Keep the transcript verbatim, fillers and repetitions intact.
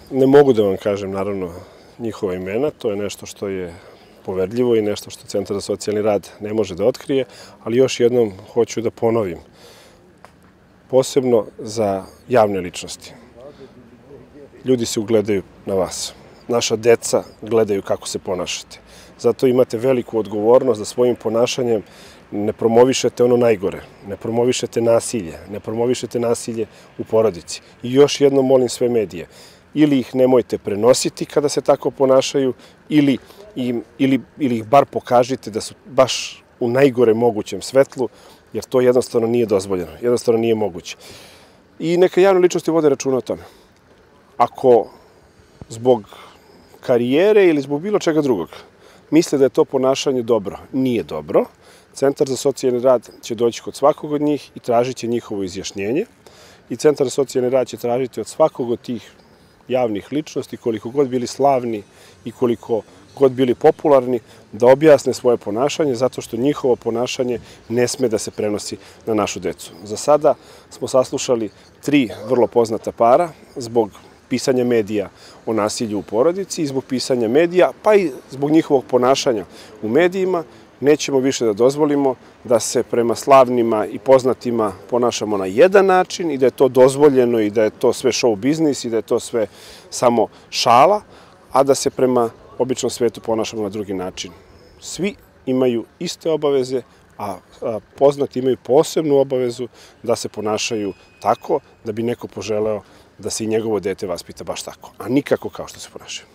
Ne mogu da vam kažem, naravno, njihova imena, to je nešto što je poverljivo i nešto što Centar za socijalni rad ne može da otkrije, ali još jednom hoću da ponovim, posebno za javne ličnosti. Ljudi se ugledaju na vas. Naša deca gledaju kako se ponašate. Zato imate veliku odgovornost da svojim ponašanjem ne promovišete ono najgore, ne promovišete nasilje, ne promovišete nasilje u porodici. I još jednom molim sve medije, ili ih nemojte prenositi kada se tako ponašaju, ili, im, ili, ili ih bar pokažite da su baš u najgore mogućem svetlu, jer to jednostavno nije dozvoljeno, jednostavno nije moguće. I neka javne ličnosti vode računa o tome. Ako zbog karijere ili zbog bilo čega drugog misle da je to ponašanje dobro, nije dobro, Centar za socijalni rad će doći kod svakog od njih i tražit će njihovo izjašnjenje i Centar za socijalni rad će tražiti od svakog od tih javnih ličnosti, koliko god bili slavni i koliko god bili popularni, da objasne svoje ponašanje, zato što njihovo ponašanje ne sme da se prenosi na našu decu. Za sada smo saslušali tri vrlo poznata para zbog pisanja medija o nasilju u porodici i zbog pisanja medija, pa i zbog njihovog ponašanja u medijima. Nećemo više da dozvolimo da se prema slavnima i poznatima ponašamo na jedan način i da je to dozvoljeno i da je to sve show biznis i da je to sve samo šala, a da se prema običnom svetu ponašamo na drugi način. Svi imaju iste obaveze, a poznati imaju posebnu obavezu da se ponašaju tako da bi neko poželeo da se i njegovo dete vaspita baš tako, a nikako kao što se ponašaju.